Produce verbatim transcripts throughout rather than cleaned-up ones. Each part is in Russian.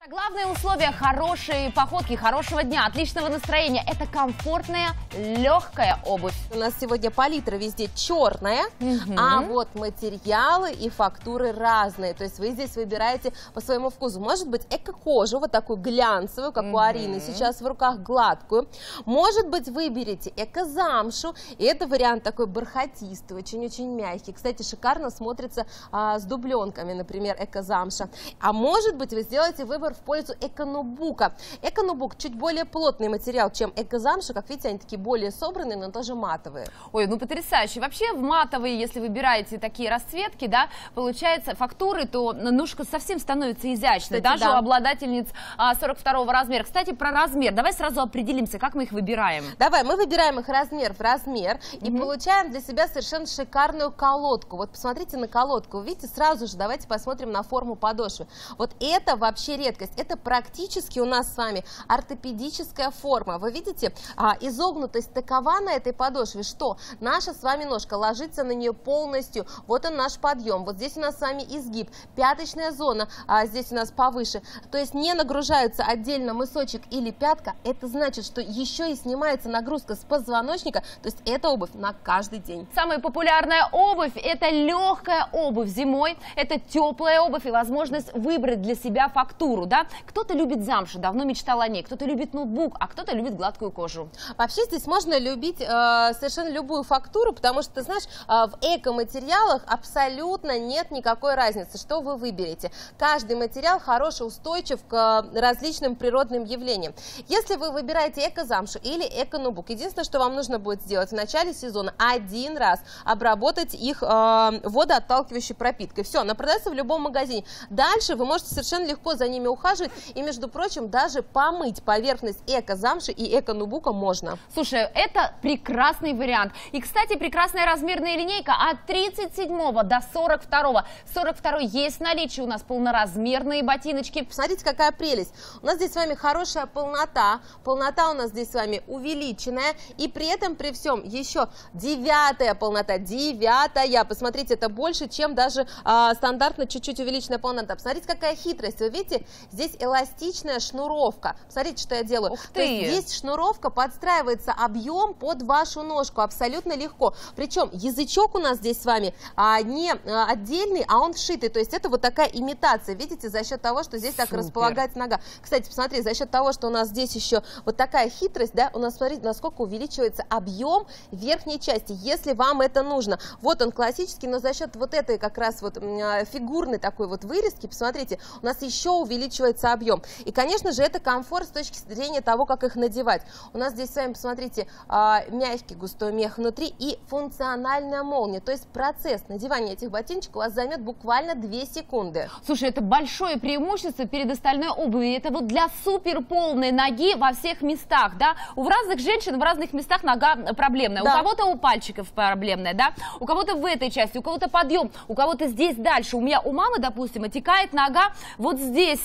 Главное условие хорошей походки, хорошего дня, отличного настроения – это комфортная, легкая обувь. У нас сегодня палитра везде черная, угу. а вот материалы и фактуры разные. То есть вы здесь выбираете по своему вкусу. Может быть эко-кожу, вот такую глянцевую, как угу. у Арины сейчас в руках, гладкую. Может быть выберете эко-замшу, и это вариант такой бархатистый, очень-очень мягкий. Кстати, шикарно смотрится а, с дубленками, например, эко-замша. А может быть вы сделаете выбор в пользу эко-нубука. Эко-нубук чуть более плотный материал, чем эко-замша. Как видите, они такие более собранные, но тоже матовые. Ой, ну потрясающе. Вообще в матовые, если выбираете такие расцветки, да, получается фактуры, то ножка совсем становится изящной. Кстати, даже да. у обладательниц а, сорок второго размера. Кстати, про размер. Давай сразу определимся, как мы их выбираем. Давай, мы выбираем их размер в размер и угу. получаем для себя совершенно шикарную колодку. Вот посмотрите на колодку. Вы видите, сразу же давайте посмотрим на форму подошвы. Вот это вообще редкость. Это практически у нас с вами ортопедическая форма. Вы видите, а, изогнутость такова на этой подошве, что наша с вами ножка ложится на нее полностью. Вот он наш подъем. Вот здесь у нас с вами изгиб. Пяточная зона а, здесь у нас повыше. То есть не нагружаются отдельно мысочек или пятка. Это значит, что еще и снимается нагрузка с позвоночника. То есть это обувь на каждый день. Самая популярная обувь – это легкая обувь зимой. Это теплая обувь и возможность выбрать для себя фактуру. Да? Кто-то любит замшу, давно мечтал о ней, кто-то любит ноутбук, а кто-то любит гладкую кожу. Вообще здесь можно любить э, совершенно любую фактуру, потому что, ты знаешь, э, в эко-материалах абсолютно нет никакой разницы, что вы выберете. Каждый материал хорош и устойчив к э, различным природным явлениям. Если вы выбираете эко-замшу или эко-ноутбук, единственное, что вам нужно будет сделать в начале сезона, один раз обработать их э, водоотталкивающей пропиткой. Все, она продается в любом магазине. Дальше вы можете совершенно легко за ними ухаживать. И, между прочим, даже помыть поверхность эко-замши и эко-нубука можно. Слушай, это прекрасный вариант. И, кстати, прекрасная размерная линейка от тридцать седьмого до сорок второго. сорок второй есть в наличии у нас полноразмерные ботиночки. Посмотрите, какая прелесть. У нас здесь с вами хорошая полнота. Полнота у нас здесь с вами увеличенная. И при этом, при всем, еще девятая полнота. Девятая. Посмотрите, это больше, чем даже а, стандартно чуть-чуть увеличенная полнота. Посмотрите, какая хитрость. Вы видите, здесь эластичная шнуровка. Смотрите, что я делаю. Ух ты. То есть здесь шнуровка подстраивается объем под вашу ножку абсолютно легко. Причем язычок у нас здесь с вами а, не а, отдельный, а он вшитый. То есть это вот такая имитация. Видите, за счет того, что здесь Супер. Так располагается нога. Кстати, посмотри, за счет того, что у нас здесь еще вот такая хитрость, да, у нас, смотрите, насколько увеличивается объем верхней части, если вам это нужно. Вот он классический, но за счет вот этой как раз вот фигурной такой вот вырезки, посмотрите, у нас еще увеличивается объем. И, конечно же, это комфорт с точки зрения того, как их надевать. У нас здесь с вами, посмотрите, мягкий густой мех внутри и функциональная молния. То есть процесс надевания этих ботиночек у вас займет буквально две секунды. Слушай, это большое преимущество перед остальной обувью. Это вот для супер полной ноги во всех местах, да? У разных женщин в разных местах нога проблемная. Да. У кого-то у пальчиков проблемная, да? У кого-то в этой части, у кого-то подъем, у кого-то здесь дальше. У меня, у мамы, допустим, отекает нога вот здесь,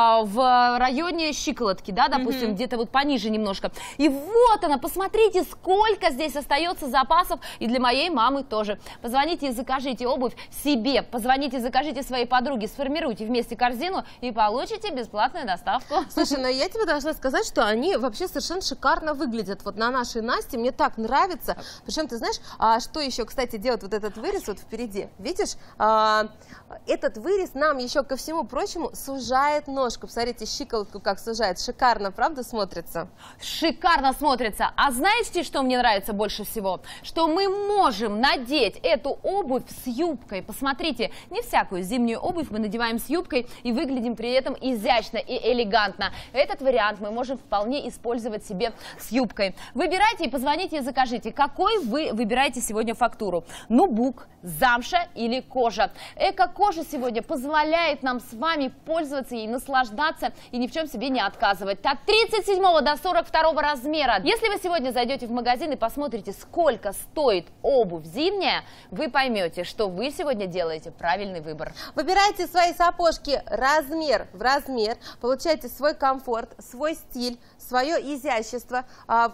в районе щиколотки, да, допустим, mm-hmm. где-то вот пониже немножко. И вот она, посмотрите, сколько здесь остается запасов, и для моей мамы тоже. Позвоните и закажите обувь себе, позвоните и закажите своей подруге, сформируйте вместе корзину и получите бесплатную доставку. Слушай, ну я тебе должна сказать, что они вообще совершенно шикарно выглядят. Вот на нашей Насте мне так нравится. Причем, ты знаешь, а что еще, кстати, делает вот этот вырез вот впереди? Видишь, а, этот вырез нам еще ко всему прочему сужает ножку. Посмотрите, щиколотку как сужает. Шикарно, правда, смотрится? Шикарно смотрится. А знаете, что мне нравится больше всего? Что мы можем надеть эту обувь с юбкой. Посмотрите, не всякую зимнюю обувь мы надеваем с юбкой и выглядим при этом изящно и элегантно. Этот вариант мы можем вполне использовать себе с юбкой. Выбирайте и позвоните и закажите, какой вы выбираете сегодня фактуру. Нубук, замша или кожа. Эко-кожа сегодня позволяет нам с вами пользоваться ей, наслаждаться и ни в чем себе не отказывать. От тридцать седьмого до сорок второго размера. Если вы сегодня зайдете в магазин и посмотрите, сколько стоит обувь зимняя, вы поймете, что вы сегодня делаете правильный выбор. Выбирайте свои сапожки размер в размер, получайте свой комфорт, свой стиль, свое изящество.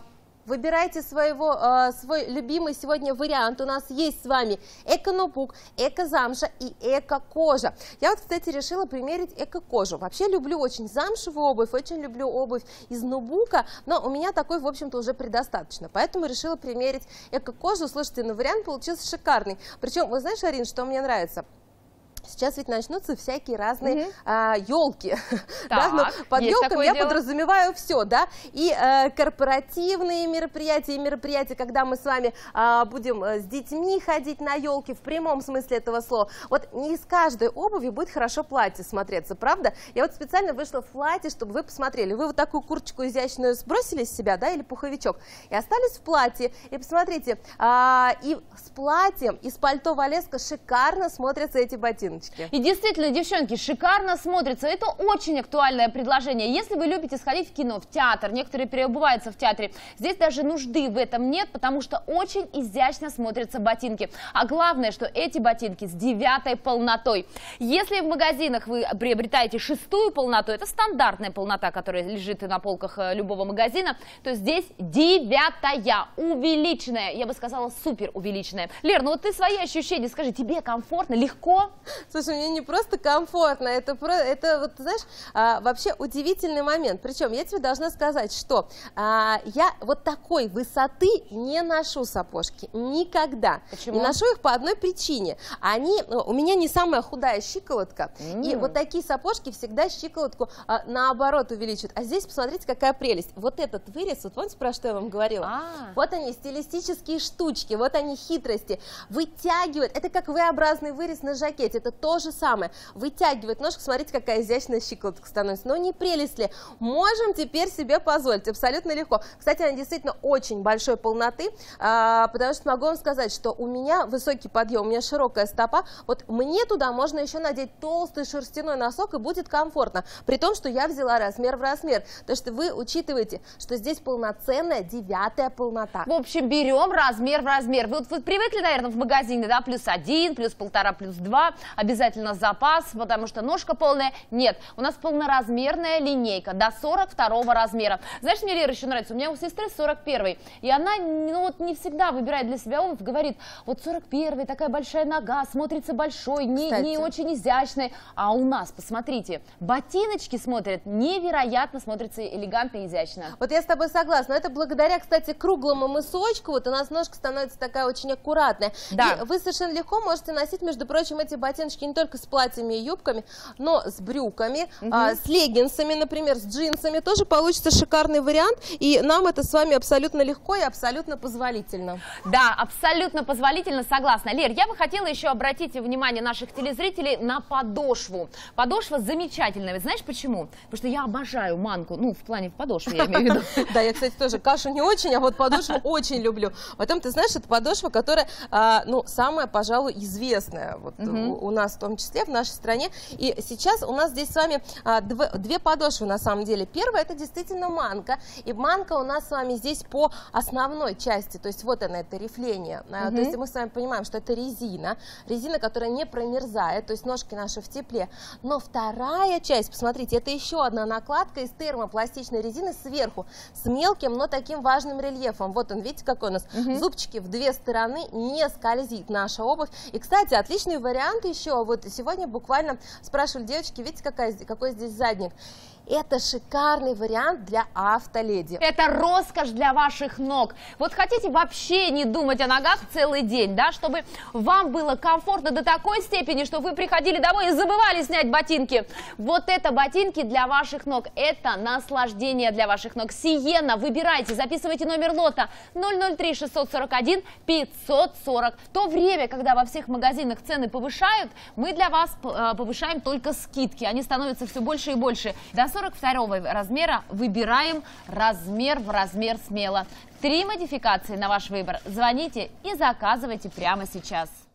выбирайте своего, э, свой любимый сегодня вариант. У нас есть с вами эко-нубук, эко-замша и эко-кожа. Я вот, кстати, решила примерить эко-кожу. Вообще люблю очень замшевую обувь, очень люблю обувь из нубука, но у меня такой, в общем-то, уже предостаточно. Поэтому решила примерить эко-кожу. Слушайте, ну вариант получился шикарный. Причем, вы знаешь, Арин, что мне нравится? Сейчас ведь начнутся всякие разные mm-hmm. а, елки. Да? Ну, под елками я дело. подразумеваю все, да, и а, корпоративные мероприятия, и мероприятия, когда мы с вами а, будем с детьми ходить на елки в прямом смысле этого слова. Вот не из каждой обуви будет хорошо платье смотреться, правда? Я вот специально вышла в платье, чтобы вы посмотрели. Вы вот такую курточку изящную сбросили с себя, да, или пуховичок, и остались в платье. И посмотрите, а, и с платьем, и с пальто Валеско шикарно смотрятся эти ботинки. И действительно, девчонки, шикарно смотрится. Это очень актуальное предложение. Если вы любите сходить в кино, в театр, некоторые переобуваются в театре, здесь даже нужды в этом нет, потому что очень изящно смотрятся ботинки. А главное, что эти ботинки с девятой полнотой. Если в магазинах вы приобретаете шестую полноту, это стандартная полнота, которая лежит на полках любого магазина, то здесь девятая, увеличенная, я бы сказала, супер увеличенная. Лер, ну вот ты свои ощущения скажи, тебе комфортно, легко? Слушай, мне не просто комфортно, это, про, это вот, знаешь, а, вообще удивительный момент. Причем я тебе должна сказать, что а, я вот такой высоты не ношу сапожки никогда. Почему? Не ношу их по одной причине. Они, у меня не самая худая щиколотка, mm. и вот такие сапожки всегда щиколотку а, наоборот увеличивают. А здесь посмотрите, какая прелесть. Вот этот вырез, вот помните, про что я вам говорила? А. Вот они, стилистические штучки, вот они, хитрости. Вытягивают, это как V-образный вырез на жакете. Это то же самое. Вытягивает ножку, смотрите, какая изящная щиколотка становится. Но не прелесть ли? Можем теперь себе позволить, абсолютно легко. Кстати, она действительно очень большой полноты, а, потому что могу вам сказать, что у меня высокий подъем, у меня широкая стопа. Вот мне туда можно еще надеть толстый шерстяной носок, и будет комфортно. При том, что я взяла размер в размер. То что вы учитываете, что здесь полноценная девятая полнота. В общем, берем размер в размер. Вы, вот, вы привыкли, наверное, в магазине, да, плюс один, плюс полтора, плюс два. Обязательно запас, потому что ножка полная. Нет, у нас полноразмерная линейка до сорок второго размера. Знаешь, мне, Лера, еще нравится, у меня у сестры сорок первый, и она, ну, вот не всегда выбирает для себя обувь, говорит, вот сорок первый, такая большая нога, смотрится большой, не, не очень изящной. А у нас, посмотрите, ботиночки смотрят невероятно, смотрятся элегантно и изящно. Вот я с тобой согласна. Это благодаря, кстати, круглому мысочку, вот у нас ножка становится такая очень аккуратная. Да. И вы совершенно легко можете носить, между прочим, эти ботиночки не только с платьями и юбками, но с брюками, угу. а, с леггинсами, например, с джинсами. Тоже получится шикарный вариант, и нам это с вами абсолютно легко и абсолютно позволительно. Да, абсолютно позволительно, согласна. Лер, я бы хотела еще обратить внимание наших телезрителей на подошву. Подошва замечательная. Вы знаешь почему? Потому что я обожаю манку, ну, в плане в подошве, я имею в виду. Да, я, кстати, тоже кашу не очень, а вот подошву очень люблю. Потом, ты знаешь, это подошва, которая, ну, самая, пожалуй, известная вот у нас, в том числе в нашей стране. И сейчас у нас здесь с вами а, дв две подошвы на самом деле. Первая — это действительно манка. И манка у нас с вами здесь по основной части. То есть вот она, это рифление. А, угу. То есть мы с вами понимаем, что это резина. Резина, которая не промерзает. То есть ножки наши в тепле. Но вторая часть, посмотрите, это еще одна накладка из термопластичной резины сверху. С мелким, но таким важным рельефом. Вот он, видите, какой у нас. Угу. Зубчики в две стороны, не скользит наша обувь. И, кстати, отличный вариант еще. Вот сегодня буквально спрашивали девочки, видите, какая, какой здесь задник? Это шикарный вариант для автоледи. Это роскошь для ваших ног. Вот хотите вообще не думать о ногах целый день, да, чтобы вам было комфортно до такой степени, что вы приходили домой и забывали снять ботинки. Вот это ботинки для ваших ног. Это наслаждение для ваших ног. Сиена, выбирайте, записывайте номер лота ноль ноль три шестьсот сорок один пятьсот сорок. В то время, когда во всех магазинах цены повышают, мы для вас повышаем только скидки. Они становятся все больше и больше. До сорок второго размера выбираем размер в размер смело. Три модификации на ваш выбор. Звоните и заказывайте прямо сейчас.